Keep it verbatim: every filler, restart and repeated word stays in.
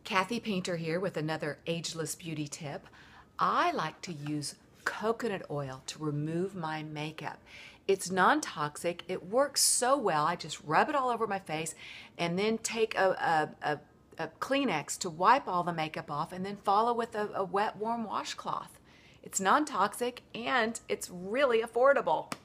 Kathy Painter here with another ageless beauty tip. I like to use coconut oil to remove my makeup. It's non-toxic. It works so well. I just rub it all over my face and then take a, a, a, a Kleenex to wipe all the makeup off and then follow with a, a wet, warm washcloth. It's non-toxic and it's really affordable.